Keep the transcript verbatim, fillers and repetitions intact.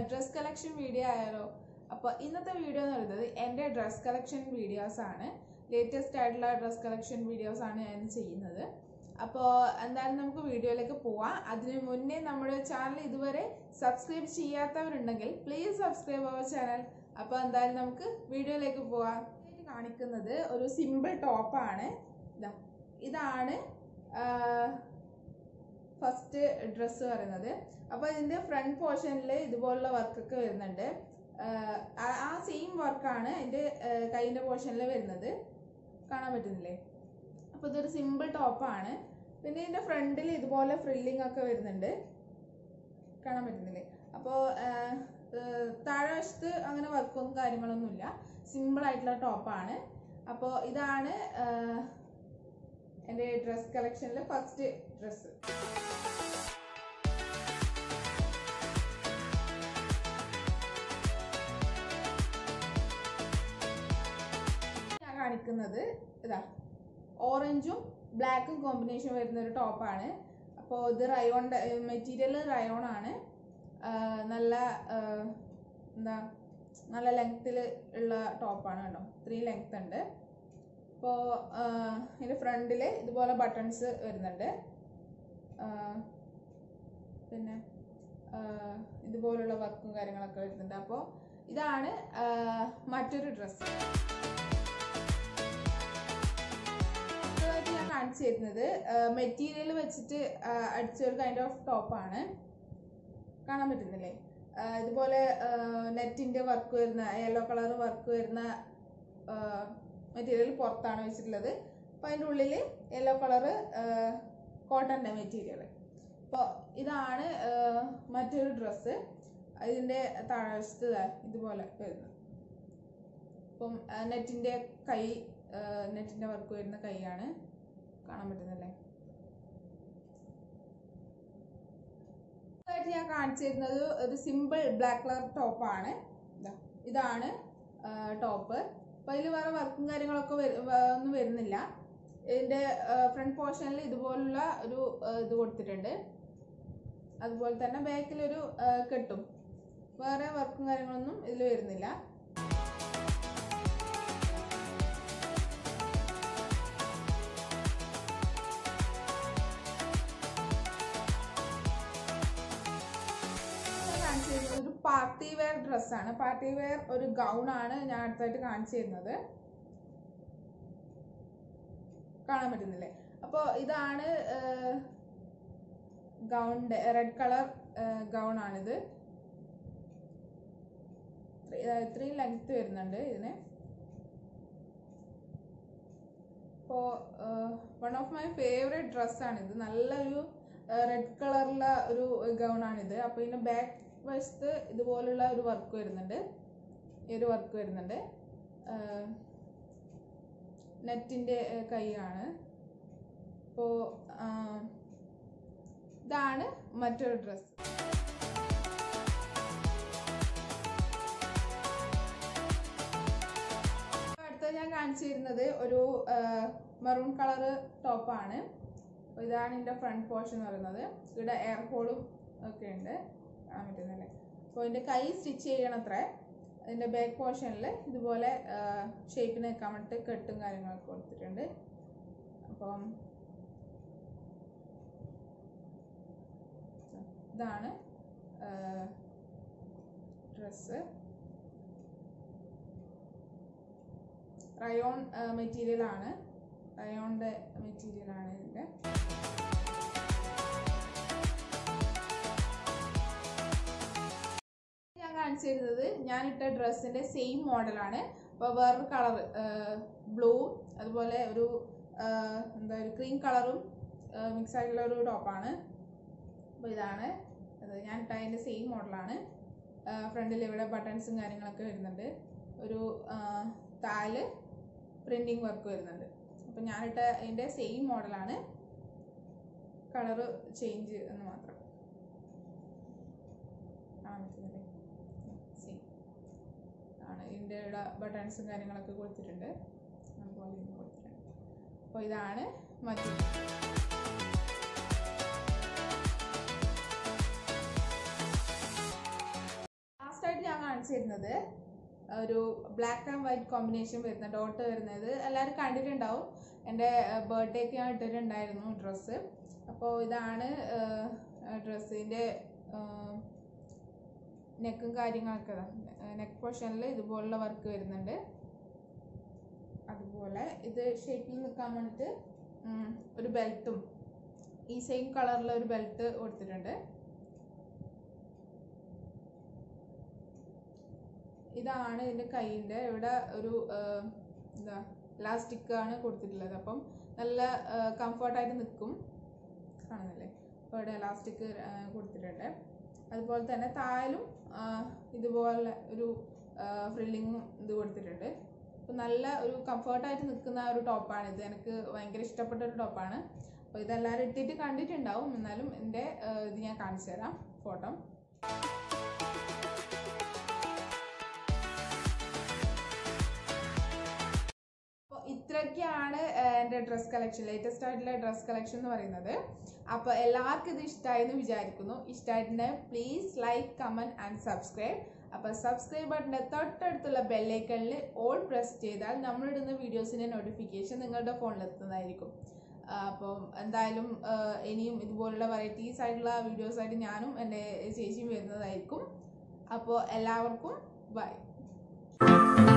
Dress collection video ആയാലോ? അപ്പോൾ ഇന്നത്തെ വീഡിയോ എന്ന് പറയുന്നത് എൻ്റെ ഡ്രസ് കളക്ഷൻ വീഡിയോസ് ആണ്. ലേറ്റസ്റ്റ് ആയിട്ടുള്ള ഡ്രസ് കളക്ഷൻ വീഡിയോസ് ആണ് ഞാൻ ചെയ്യുന്നത്. അപ്പോൾ എന്തായാലും നമുക്ക് വീഡിയോയിലേക്ക് പോവാം. അതിന് മുന്നേ നമ്മുടെ ചാനൽ ഇതുവരെ സബ്സ്ക്രൈബ് ചെയ്യാത്തവരുണ്ടെങ്കിൽ പ്ലീസ് സബ്സ്ക്രൈബ് അവർ ചാനൽ. അപ്പോൾ എന്തായാലും നമുക്ക് വീഡിയോയിലേക്ക് പോവാം. കാണിക്കുന്നത് ഒരു സിമ്പിൾ ടോപ്പാണ്. ഇതാ ഇതാണ് ഫസ്റ്റ് ഡ്രസ്സ് പറയുന്നത്. അപ്പോൾ ഇതിൻ്റെ ഫ്രണ്ട് പോർഷനിൽ ഇതുപോലുള്ള വർക്കൊക്കെ വരുന്നുണ്ട്. ആ സെയിം വർക്കാണ് എൻ്റെ കൈയിൻ്റെ പോർഷനിൽ വരുന്നത്. കാണാൻ പറ്റുന്നില്ലേ? അപ്പോൾ ഇതൊരു സിമ്പിൾ ടോപ്പാണ്. പിന്നെ ഇതിൻ്റെ ഫ്രണ്ടിൽ ഇതുപോലെ ഫ്രില്ലിംഗ് ഒക്കെ വരുന്നുണ്ട്. കാണാൻ പറ്റുന്നില്ലേ? അപ്പോൾ താഴെ വശത്ത് അങ്ങനെ വർക്കൊന്നും കാര്യങ്ങളൊന്നുമില്ല. സിമ്പിൾ ആയിട്ടുള്ള ടോപ്പാണ്. അപ്പോൾ ഇതാണ് എൻ്റെ ഡ്രസ് കളക്ഷനിൽ ഫസ്റ്റ് ഡ്രസ്സ്. ഞാൻ കാണിക്കുന്നത് ഇതാ ഓറഞ്ചും ബ്ലാക്കും കോമ്പിനേഷൻ വരുന്ന ഒരു ടോപ്പാണ്. അപ്പോൾ ഇത് റയോൺ മെറ്റീരിയൽ റയോൺ ആണ്. നല്ല എന്താ നല്ല ലെങ്ത്തിൽ ഉള്ള ടോപ്പാണ് കേട്ടോ. ത്രീ ലെങ്ത് ഉണ്ട്. അപ്പോൾ ഇതിൻ്റെ ഫ്രണ്ടിൽ ഇതുപോലെ ബട്ടൺസ് വരുന്നുണ്ട്. പിന്നെ ഇതുപോലുള്ള വർക്കും കാര്യങ്ങളൊക്കെ വരുന്നുണ്ട്. അപ്പോൾ ഇതാണ് മറ്റൊരു ഡ്രസ്സ്. ഞാൻ കാണിച്ചു തരുന്നത് മെറ്റീരിയൽ വെച്ചിട്ട് അടിച്ചൊരു കൈൻഡ് ഓഫ് ടോപ്പാണ്. കാണാൻ പറ്റുന്നില്ലേ? ഇതുപോലെ നെറ്റിൻ്റെ വർക്ക് വരുന്ന യെല്ലോ കളർ വർക്ക് വരുന്ന മെറ്റീരിയൽ പുറത്താണ് വെച്ചിട്ടുള്ളത്. അപ്പോൾ അതിൻ്റെ ഉള്ളിൽ യെല്ലോ കളറ് കോട്ടൻ്റെ മെറ്റീരിയൽ. അപ്പോൾ ഇതാണ് മറ്റൊരു ഡ്രസ്സ്. ഇതിൻ്റെ താഴ്വശത്ത് ഇതുപോലെ വരുന്നത്. അപ്പം നെറ്റിൻ്റെ കൈ നെറ്റിൻ്റെ വർക്ക് വരുന്ന കൈയാണ്. കാണാൻ പറ്റുന്നല്ലേ? ഞാൻ കാണിച്ചു തരുന്നത് ഒരു സിമ്പിൾ ബ്ലാക്ക് കളർ ടോപ്പാണ്. ഇതാണ് ടോപ്പ്. അപ്പോൾ അതിൽ വേറെ വർക്കും കാര്യങ്ങളൊക്കെ ഒന്നും വരുന്നില്ല. ഇതിൻ്റെ ഫ്രണ്ട് പോർഷനിൽ ഇതുപോലുള്ള ഒരു ഇത് കൊടുത്തിട്ടുണ്ട്. അതുപോലെ തന്നെ ബാക്കിലൊരു കെട്ടും. വേറെ വർക്കും കാര്യങ്ങളൊന്നും ഇതിൽ വരുന്നില്ല. ഒരു പാർട്ടി വെയർ ഡ്രസ്സാണ്. പാർട്ടി വെയർ ഒരു ഗൗൺ ആണ് ഞാൻ അടുത്തായിട്ട് കാണിച്ചു തരുന്നത്. കാണാൻ പറ്റുന്നില്ലേ? അപ്പോൾ ഇതാണ് ഗൗണിൻ്റെ റെഡ് കളർ ഗൗൺ ആണിത്. ഇത്രയും ലെങ്ത് വരുന്നുണ്ട് ഇതിന്. അപ്പോൾ വൺ ഓഫ് മൈ ഫേവറേറ്റ് ഡ്രസ്സാണിത്. നല്ലൊരു റെഡ് കളറുള്ള ഒരു ഗൗൺ ആണിത്. അപ്പോൾ ഇതിൻ്റെ ബാക്ക് വശത്ത് ഇതുപോലുള്ള ഒരു വർക്ക് വരുന്നുണ്ട്. ഈ ഒരു വർക്ക് വരുന്നുണ്ട്. നെറ്റിൻ്റെ കൈയാണ്. അപ്പോൾ ഇതാണ് മറ്റൊരു ഡ്രസ്സ്. അടുത്ത ഞാൻ കാണിച്ചു തരുന്നത് ഒരു മെറൂൺ കളറ് ടോപ്പാണ്. അപ്പോൾ ഇതാണ് ഇതിൻ്റെ ഫ്രണ്ട് പോർഷൻ എന്ന് പറയുന്നത്. ഇവിടെ എയർ ഹോളും ഒക്കെ ഉണ്ട്. കാണാൻ പറ്റുന്നല്ലേ? അപ്പോൾ ഇതിൻ്റെ കൈ സ്റ്റിച്ച് ചെയ്യണത്ര. അതിൻ്റെ ബാക്ക് പോർഷനിൽ ഇതുപോലെ ഷേപ്പിന് വെക്കാൻ വേണ്ടിയിട്ട് കെട്ടും കാര്യങ്ങളൊക്കെ കൊടുത്തിട്ടുണ്ട്. അപ്പം ഇതാണ് ഡ്രസ്സ്. റയോൺ മെറ്റീരിയലാണ്. റയോണിൻ്റെ മെറ്റീരിയലാണ് ഇതിൻ്റെ. കാണിച്ചു തരുന്നത് ഞാനിട്ട ഡ്രസ്സിന്റെ സെയിം മോഡലാണ്. അപ്പോൾ വേറൊരു കളർ ബ്ലൂ അതുപോലെ ഒരു എന്താ ഒരു ക്രീം കളറും മിക്സ് ആയിട്ടുള്ള ഒരു ടോപ്പാണ്. അപ്പോൾ ഇതാണ് ഞാൻ ഇട്ട അതിൻ്റെ സെയിം മോഡലാണ്. ഫ്രണ്ടിൽ ഇവിടെ ബട്ടൺസും കാര്യങ്ങളൊക്കെ വരുന്നുണ്ട്. ഒരു താല് പ്രിന്റിങ് വർക്ക് വരുന്നുണ്ട്. അപ്പോൾ ഞാനിട്ട അതിൻ്റെ സെയിം മോഡലാണ്. കളറ് ചേഞ്ച് എന്ന് മാത്രം. ആ മനസ്സിലല്ലേ? ആണ് ഇതിൻ്റെ ഇവിടെ ബട്ടൺസും കാര്യങ്ങളൊക്കെ കൊടുത്തിട്ടുണ്ട്. അതുപോലെ കൊടുത്തിട്ടുണ്ട്. അപ്പോൾ ഇതാണ് മറ്റൊരു കാണിച്ചു തരുന്നത് ഒരു ബ്ലാക്ക് ആൻഡ് വൈറ്റ് കോമ്പിനേഷൻ വരുന്ന ഡോട്ട് വരുന്നത് എല്ലാവരും കണ്ടിട്ടുണ്ടാവും. എൻ്റെ ബർത്ത്ഡേക്ക് ഞാൻ ഇട്ടിട്ടുണ്ടായിരുന്നു ഡ്രസ്സ്. അപ്പോൾ ഇതാണ് ഡ്രസ്സിൻ്റെ നെക്കും കാര്യങ്ങളൊക്കെ. നെക്ക് പോർഷനിൽ ഇതുപോലുള്ള വർക്ക് വരുന്നുണ്ട്. അതുപോലെ ഇത് ഷേപ്പിൽ നിൽക്കാൻ വേണ്ടിയിട്ട് ഒരു ബെൽറ്റും ഈ സെയിം കളറിലുള്ള ഒരു ബെൽറ്റ് കൊടുത്തിട്ടുണ്ട്. ഇതാണ് ഇതിൻ്റെ കൈയിൻ്റെ ഇവിടെ ഒരു എന്താ ഇലാസ്റ്റിക് ആണ് കൊടുത്തിട്ടുള്ളത്. അപ്പം നല്ല കംഫർട്ടായിട്ട് നിൽക്കും. കാണുന്നില്ലേ? അപ്പോൾ ഇവിടെ ഇലാസ്റ്റിക് കൊടുത്തിട്ടുണ്ട്. അതുപോലെ തന്നെ താഴലും ഇതുപോലെ ഒരു ഫ്രില്ലിങ്ങും ഇത് കൊടുത്തിട്ടുണ്ട്. അപ്പോൾ നല്ല ഒരു കംഫർട്ടായിട്ട് നിൽക്കുന്ന ഒരു ടോപ്പാണിത്. എനിക്ക് ഭയങ്കര ഇഷ്ടപ്പെട്ട ഒരു ടോപ്പാണ്. അപ്പോൾ ഇതെല്ലാവരും ഇട്ടിട്ട് കണ്ടിട്ടുണ്ടാവും. എന്നാലും എൻ്റെ ഇത് ഞാൻ കാണിച്ചു തരാം ഫോട്ടോ. ഇത്രയൊക്കെയാണ് എൻ്റെ ഡ്രസ് കളക്ഷൻ, ലേറ്റസ്റ്റ് ആയിട്ടുള്ള ഡ്രസ് കളക്ഷൻ എന്ന് പറയുന്നത്. അപ്പോൾ എല്ലാവർക്കും ഇത് ഇഷ്ടമായി എന്ന് വിചാരിക്കുന്നു. ഇഷ്ടമായിട്ടുണ്ടെങ്കിൽ please like, comment and subscribe. അപ്പോൾ സബ്സ്ക്രൈബ് ബട്ടൻ്റെ തൊട്ടടുത്തുള്ള ബെല്ലൈക്കണിൽ ഓൾ പ്രസ് ചെയ്താൽ നമ്മളിടുന്ന വീഡിയോസിൻ്റെ നോട്ടിഫിക്കേഷൻ നിങ്ങളുടെ ഫോണിലെത്തുന്നതായിരിക്കും. അപ്പം എന്തായാലും ഇനിയും ഇതുപോലുള്ള വെറൈറ്റീസ് ആയിട്ടുള്ള വീഡിയോസായിട്ട് ഞാനും എൻ്റെ ചേച്ചിയും വരുന്നതായിരിക്കും. അപ്പോൾ എല്ലാവർക്കും ബൈ.